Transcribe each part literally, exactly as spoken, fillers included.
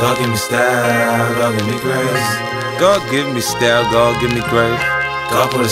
God give me style, God give me grace. God give me style, God give me grace. God put a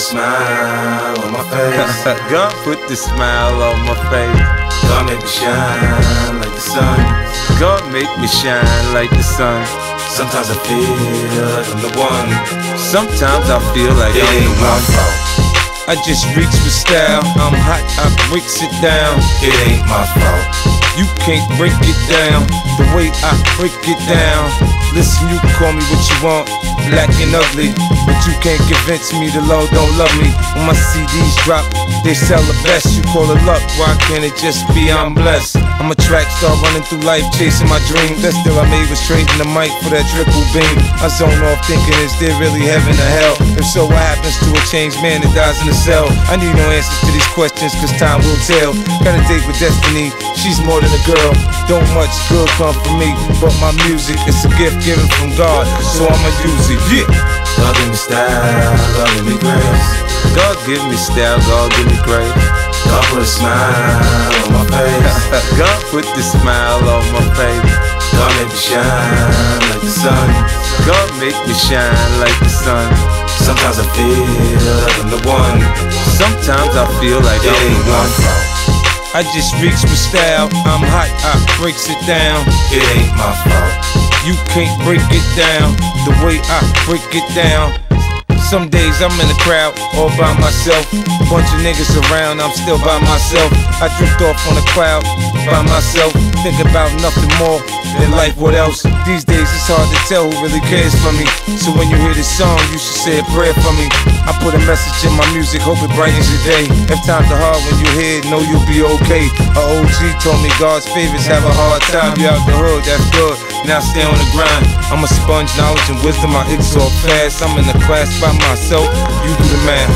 smile on my face. God put the smile on my face. God make me shine like the sun. God make me shine like the sun. Sometimes I feel like I'm the one. Sometimes I feel like It I'm ain't the my one. fault. I just reach with style. I'm hot, I breaks it down. It ain't my fault. You can't break it down the way I break it down. Listen, you can call me what you want, black and ugly, but you can't convince me the Lord don't love me. When my C Ds drop, they sell the best. You call it luck, why can't it just be I'm blessed? I'm a track star running through life chasing my dreams. That still I made was trading the mic for that triple beam. I zone off thinking, is there really heaven or hell? If so, what happens to a changed man that dies in a cell? I need no answers to these questions, cause time will tell. Got a date with destiny, she's more than a girl. Don't much good come from me, but my music is a gift given from God, so I'ma use it, yeah. God give me style, God give me grace. God give me style, God give me grace. God put a smile on my face. God put the smile on my face. God make me shine like the sun. God make me shine like the sun. Sometimes I feel like I'm the one. Sometimes I feel like It I'm ain't the my one. fault. I just reach with style. I'm hot, I breaks it down. It ain't my fault. You can't break it down the way I break it down. Some days I'm in the crowd all by myself. Bunch of niggas around, I'm still by myself. I drift off on a cloud by myself. Think about nothing more than life, what else? These days it's hard to tell who really cares for me. So when you hear this song, you should say a prayer for me. I put a message in my music, hope it brightens your day. If times are hard, when you hear it, know you'll be okay. A O G told me God's favorites have a hard time. You out the hood, that's good, now stay on the grind. I'm a sponge, knowledge and wisdom, I exalt fast. I'm in the class by myself, you do the math.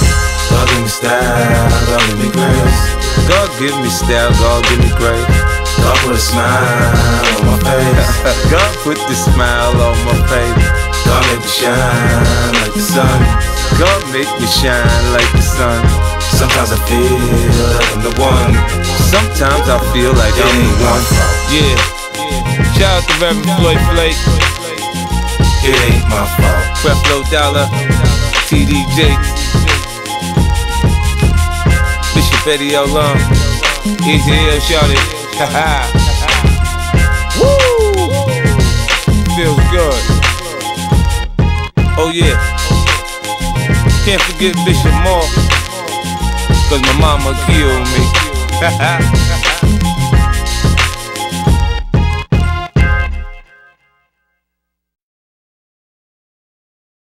God give me style, God give me grace. God give me style, God give me grace. God put a smile on my face. God put the smile on my face. God make me shine like the sun. God make me shine like the sun. Sometimes I feel like I'm the one. Sometimes I feel like It I'm ain't the my one. fault. Yeah. Shout out to Reverend Floyd Flake, It ain't my fault. Creflo Dollar, T D Jakes, Bishop Eddie L. Long, Easy L. Shawty. Ha ha. Woo! Feels good. Oh yeah. Can't forget Bishop Moore, cause my mama killed me. Ha ha.